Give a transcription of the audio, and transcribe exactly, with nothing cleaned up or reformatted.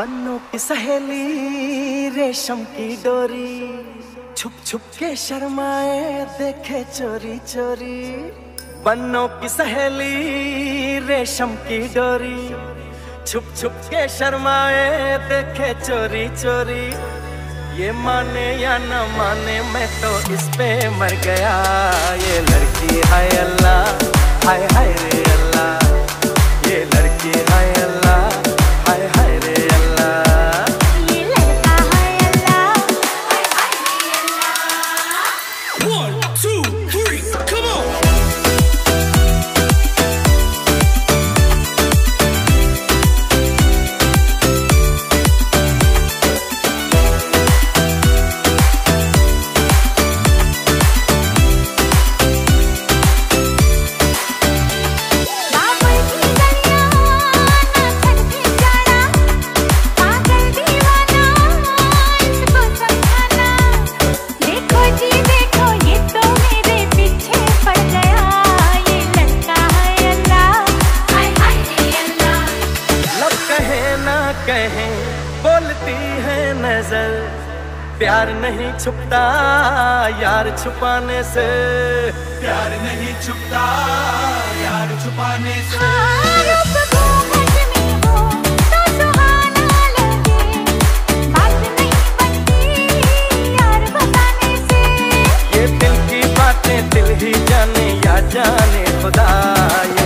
बन्नों की सहेली रेशम की डोरी, छुप छुप के शर्माए देखे चोरी चोरी। बन्नों की सहेली रेशम की डोरी, छुप छुप के शर्माए देखे चोरी चोरी। ये माने या न माने मैं तो इस पे मर गया। ये लड़की हाय अल्लाह, हाय हाय रे अल्लाह। ये लड़की हाय अल्लाह, हाय हाय रे अल्लाह। ये लड़का हाय अल्लाह, हाय हाय रे अल्लाह। One, two, three, come on! कहें बोलती है नजर, प्यार नहीं छुपता यार छुपाने से। प्यार नहीं छुपता यार छुपाने से। हाँ, रूप घूंघट में हो तो सुहाना लगे, बात नहीं बनती यार बताने से। ये दिल की बातें दिल ही जाने या जाने खुदा।